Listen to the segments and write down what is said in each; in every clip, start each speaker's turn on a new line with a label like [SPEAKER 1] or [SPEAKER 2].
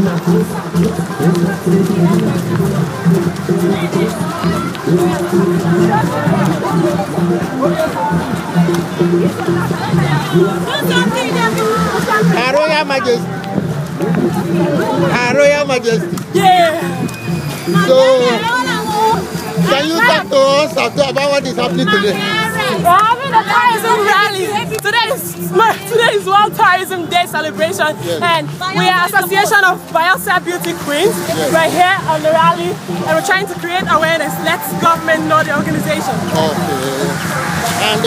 [SPEAKER 1] Her Royal Majesty. Her Royal Majesty.
[SPEAKER 2] Yeah.
[SPEAKER 1] So, can you talk to us about what is happening today?
[SPEAKER 2] We're having a tourism rally. Today is World Tourism Day celebration, and we are Association of Bayelsa Beauty Queens. We're here on the rally, and we're trying to create awareness. Let government know the organization.
[SPEAKER 1] Okay. And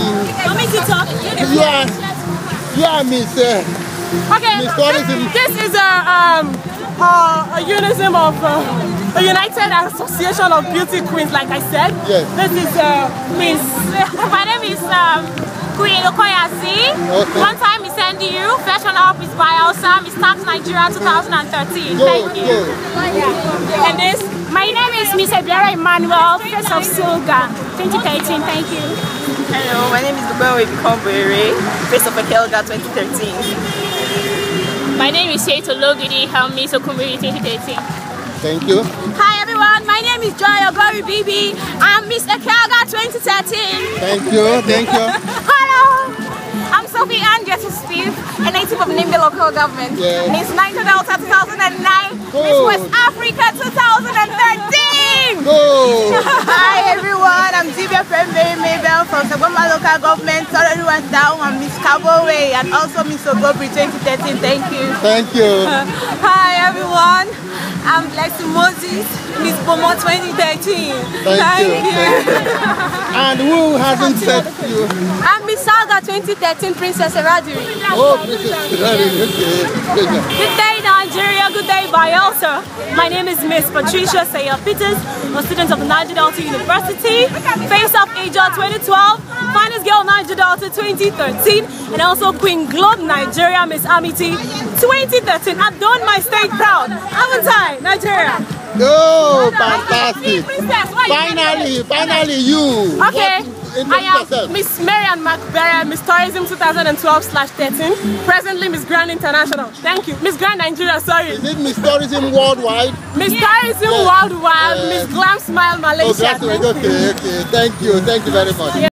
[SPEAKER 1] you are Miss.
[SPEAKER 2] Okay.
[SPEAKER 1] Miss Tourism.
[SPEAKER 2] This is a unison of a United Association of Beauty Queens, like I said.
[SPEAKER 1] Yes.
[SPEAKER 2] This is Miss.
[SPEAKER 3] My name is Queen Okoyazi.
[SPEAKER 1] Okay.
[SPEAKER 3] One time Miss NDU, Fashion Up is Bayelsa, Miss Tax Nigeria 2013. Thank you.
[SPEAKER 2] And this?
[SPEAKER 3] My name is Miss Ebiara Emmanuel, Face of Silga 2013. Thank you.
[SPEAKER 4] Hello, my name is Dubewe Bikombere, Face of Ekelga 2013.
[SPEAKER 3] My name is Sheito Logidi, Helmi Sokumiri 2013.
[SPEAKER 1] Thank you.
[SPEAKER 3] Hi everyone, my name is Joy Ogori Bibi. I'm Miss Ekelga 2013.
[SPEAKER 1] Thank you. Thank you.
[SPEAKER 3] Hello, I'm Sophie Ann Steve, a native of Nimbe local government.
[SPEAKER 1] Yes.
[SPEAKER 3] Miss Niger Delta 2009,
[SPEAKER 1] Good.
[SPEAKER 3] Miss West Africa 2013.
[SPEAKER 1] Go.
[SPEAKER 4] Hi everyone, I'm Zibia Pembe Mabel from Sagoma local government. Sorry everyone's down. I'm Miss Kabowe and also Miss Ogobri 2013. Thank you.
[SPEAKER 1] Thank you.
[SPEAKER 4] Hi everyone, I'm Lexi Moses, Miss Bomo 2013.
[SPEAKER 1] Thank you. And who hasn't said you?
[SPEAKER 3] I'm Miss Saga 2013 Princess Eradiri.
[SPEAKER 1] Oh, Princess Eradiri. Okay.
[SPEAKER 3] Good day Nigeria, good day Bayelsa. My name is Miss Patricia Sayer Peters, a student of Niger Delta University, Face of Asia 2012, Finest Girl Niger Delta 2013, and also Queen Globe Nigeria Miss Amity 2013. I've done my state proud, haven't I, Nigeria?
[SPEAKER 1] Oh, fantastic.
[SPEAKER 3] Princess,
[SPEAKER 1] Finally you.
[SPEAKER 3] okay. I am Miss Marian McBarry, Miss Tourism 2012/13, presently Miss Grand International. Thank you. Miss Grand Nigeria, sorry.
[SPEAKER 1] Is it Miss Tourism Worldwide?
[SPEAKER 3] Miss Tourism Worldwide, Miss Glam Smile Malaysia.
[SPEAKER 1] Oh, that's right. Okay. Thank you very much.